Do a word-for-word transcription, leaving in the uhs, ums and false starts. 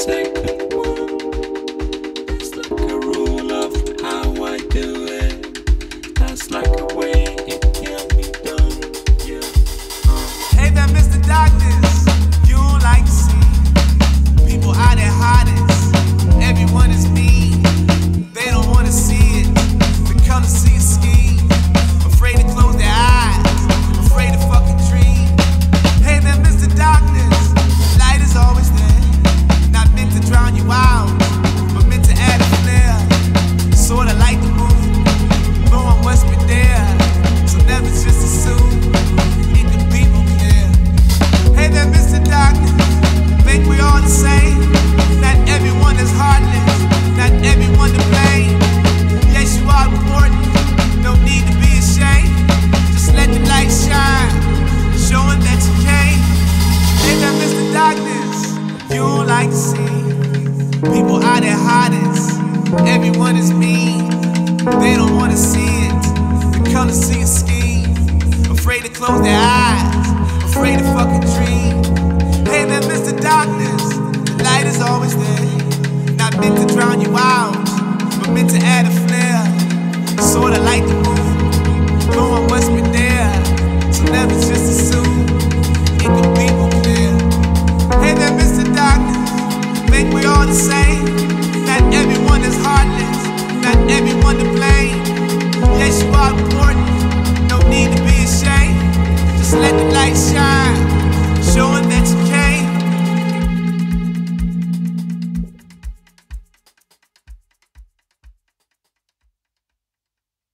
second one. It's like a rule of how I do it. That's like a way it can be done. Yeah. Uh. Hey there, Mister Darkness. You don't like to see people out there hottest. Everyone is mean. They don't want to see it. They come to see a scheme. Afraid to close their eyes. Afraid to fucking dream. Hey there, Mister Darkness. Light is always there. Not meant to drown you out, but meant to add a flare. Sorta like the moon, knowing what's been there. So never just assume it can be more clear. Hey there, Mister Darkness. Think we all the same? Not everyone is heartless. Not everyone to blame. Yes, you are important. No need to be ashamed. Just let the light shine, showing that you came. Hey there, Mister Darkness. You don't like to see people out there hottest. Everyone is mean. They don't want to see it. They come to see a scheme. Afraid to close their eyes. Afraid to fucking dream. Hey there, Mister Darkness. The light is always there. Not meant to drown you out, but meant to add a flare. Sorta like the moon, knowing what's been there. So never just assume it can be more clear. Hey there, Mister Darkness. Think we all the same? Not everyone is heartless. Not everyone to blame. Yes, you are important. No need to be ashamed. Just let the light shine, showing that you can.